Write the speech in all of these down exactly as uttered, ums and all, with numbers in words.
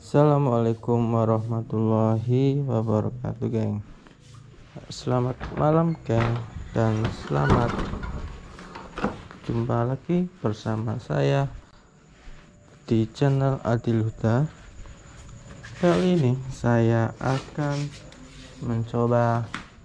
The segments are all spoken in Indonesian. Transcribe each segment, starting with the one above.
Assalamualaikum warahmatullahi wabarakatuh, geng. Selamat malam, geng, dan selamat jumpa lagi bersama saya di channel Adil Huda. Kali ini saya akan mencoba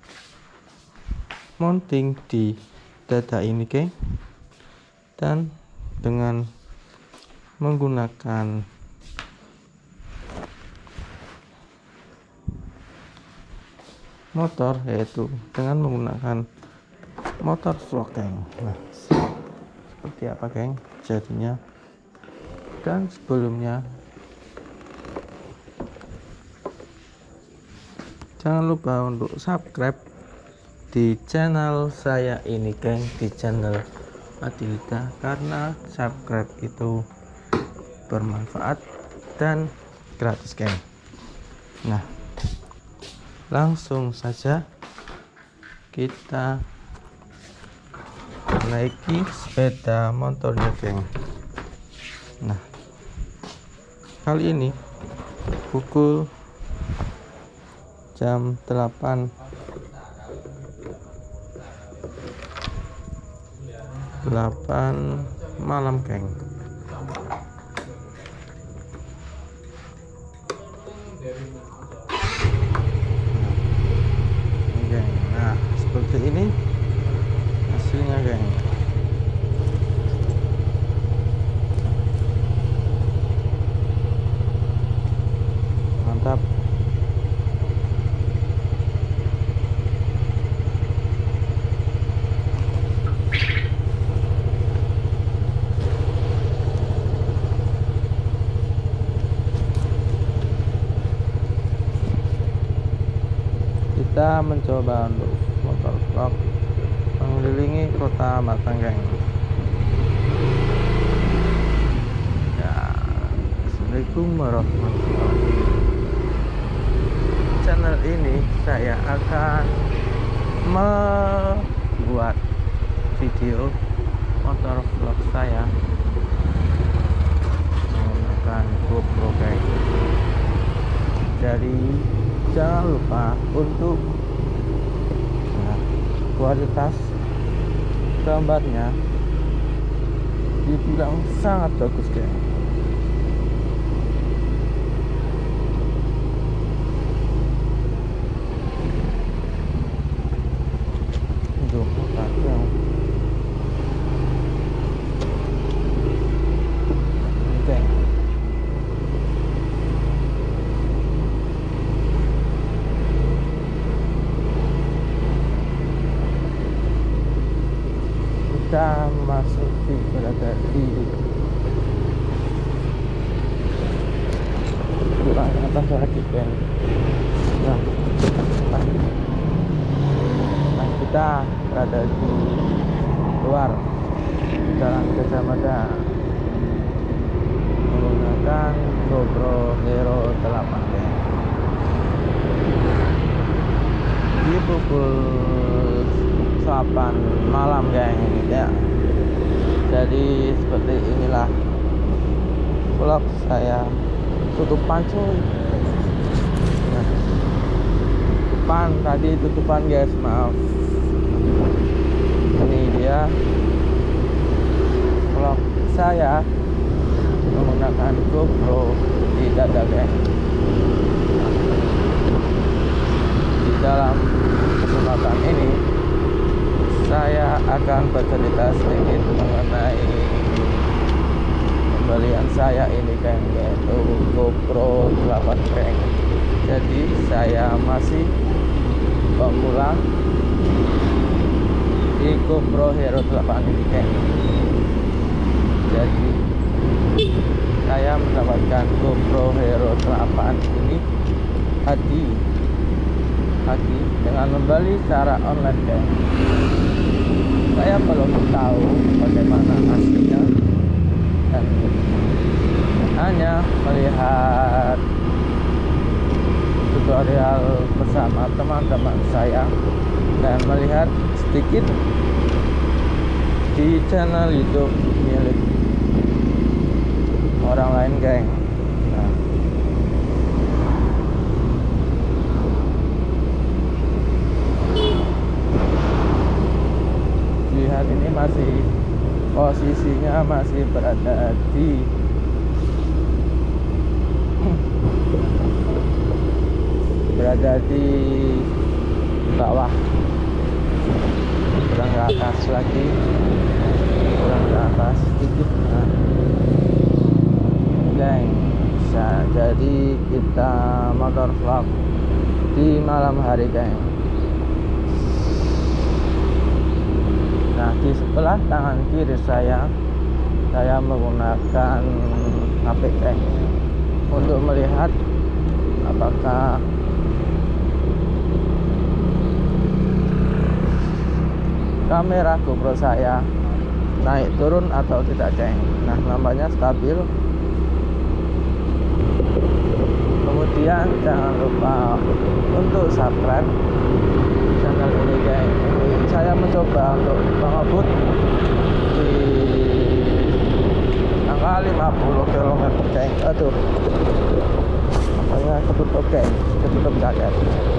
mounting di dada ini, geng, dan dengan menggunakan motor, yaitu dengan menggunakan motor vlog, geng. Nah, seperti apa, geng, jadinya. Dan sebelumnya jangan lupa untuk subscribe di channel saya ini, geng, di channel Adilita, karena subscribe itu bermanfaat dan gratis, geng. Nah, langsung saja kita naiki sepeda motornya, geng. Nah, kali ini pukul jam delapan delapan malam, geng. Nah, seperti ini hasilnya, geng. Mantap. Kita mencoba untuk motor vlog mengelilingi kota Batang, geng. Ya, Assalamualaikum warahmatullahi wabarakatuh. Channel ini saya akan membuat video motor vlog saya menggunakan GoPro, geng. Jadi jangan lupa untuk nah, kualitas gambarnya dibilang sangat bagus, geng. Untuk motornya geng. Kita memasuki berada di kurang atas lagi, geng. Nah, nah, kita berada di luar Jalan Gajah Mada menggunakan GoPro Hero delapan, geng. Di pukul delapan malam, geng, ya. Jadi seperti inilah vlog saya. Tutupan, cuy. Nah, tutupan tadi tutupan, guys, maaf. Ini dia vlog saya menggunakan GoPro di dada, geng. Di dalam kesempatan ini saya akan bercerita sedikit mengenai pembelian saya ini, geng, yaitu GoPro delapan, geng. Jadi saya masih pemula di GoPro Hero delapan ini, geng. Jadi saya mendapatkan GoPro Hero delapan ini hadi hadi dengan membeli secara online, geng. Saya belum tahu bagaimana hasilnya dan hanya melihat tutorial bersama teman-teman saya dan melihat sedikit di channel YouTube milik orang lain, geng. Nah, masih posisinya masih berada di berada di bawah, kurang ke atas lagi, kurang ke atas sedikit. Nah, geng, bisa jadi kita motor vlog di malam hari, geng. Nah, di sebelah tangan kiri saya saya menggunakan H P, geng, untuk melihat apakah kamera GoPro saya naik turun atau tidak, geng. Nah, namanya stabil. Kemudian jangan lupa untuk subscribe channel ini, geng. Ini saya mencoba untuk mengebut di angka lima puluh kilometer, geng. Aduh, makanya ketutup, geng, ketutup jaket.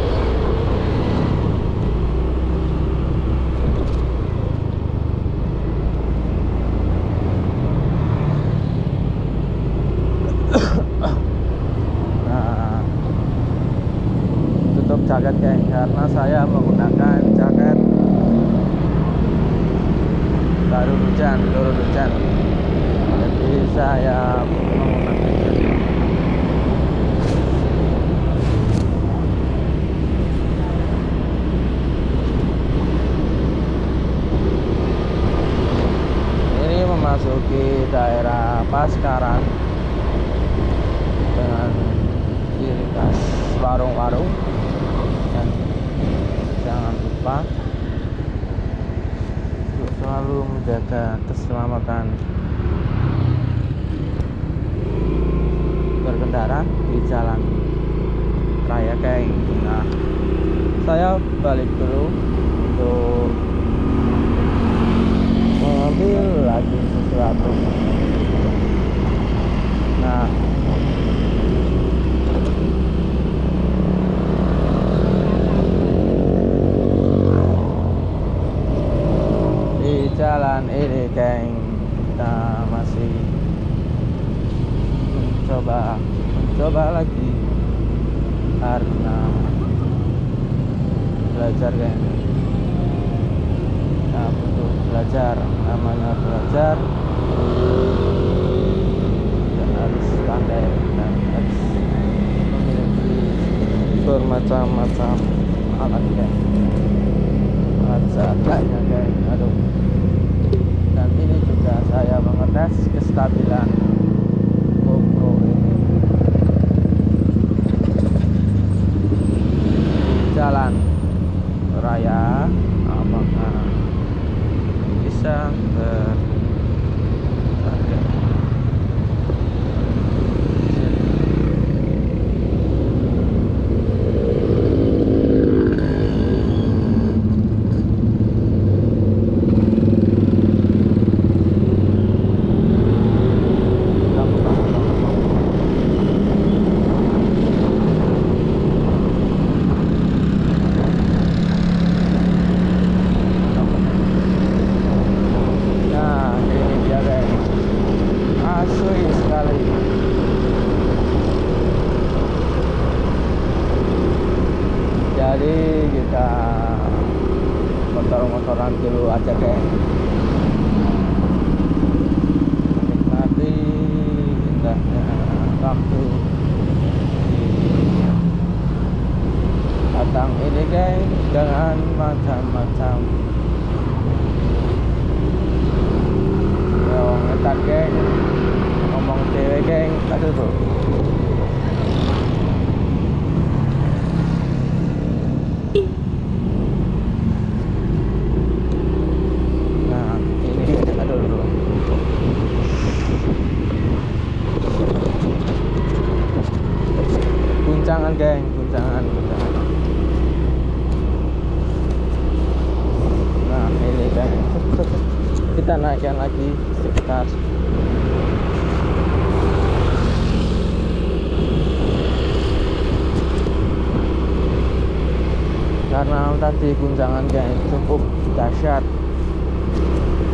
Jaket, geng, karena saya menggunakan jaket baru hujan, turun hujan, jadi saya menggunakan jaket. Ini memasuki daerah Paskaran dengan ciri khas warung-warung. Dan jangan lupa untuk selalu menjaga keselamatan berkendara di jalan raya, geng. Nah, saya balik dulu untuk mengambil lagi sesuatu. Nah, jalan ini, geng, kita masih mencoba mencoba lagi karena belajar, geng. Nah, untuk belajar, namanya belajar dan harus pandai dan harus memiliki bermacam-macam alat, geng. Harus adanya, geng. Aduh. Dan ini juga saya mengetes kestabilan GoPro ini jalan raya, apakah bisa ber jadi kita motor-motoran dulu aja, geng. Nikmati indahnya waktu di Batang ini, geng, dengan macam-macam yang ngetat, geng, ngomong dewe, geng. Aduh tuh. Nah, ini aduh dulu. Guncangan, geng, guncangan, guncangan. Nah, ini, geng, kita naikkan lagi sekitar karena tadi guncangan, geng, cukup dahsyat.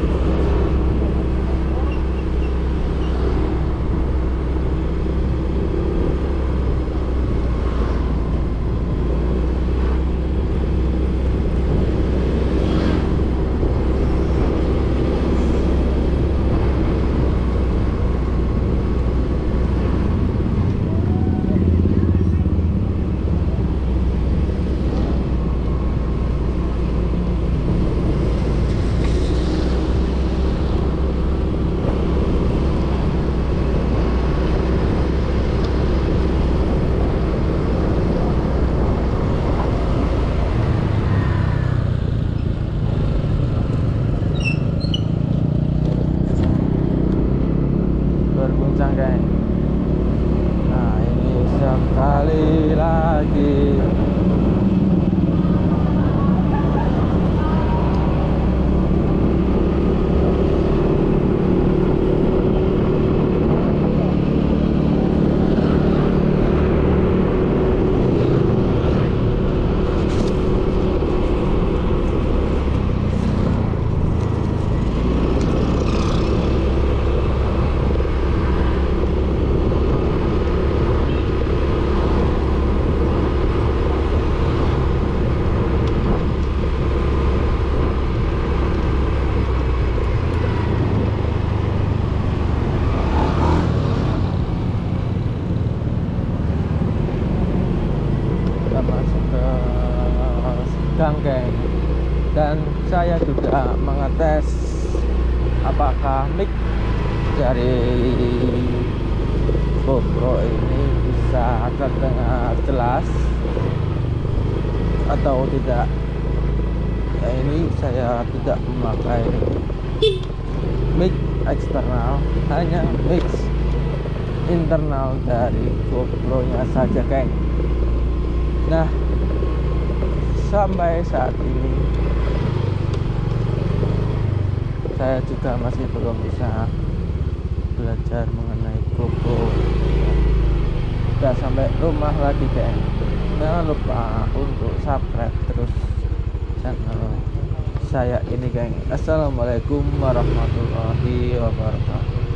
sekali lagi. Masuk ke Gangkeng, dan saya juga mengetes apakah mic dari GoPro ini bisa terdengar jelas atau tidak. Ya, ini saya tidak memakai mic eksternal, hanya mic internal dari GoPro nya saja, geng. Nah, sampai saat ini saya juga masih belum bisa belajar mengenai GoPro. Udah sampai rumah lagi, geng. Jangan lupa untuk subscribe terus channel saya ini, geng. Assalamualaikum warahmatullahi wabarakatuh.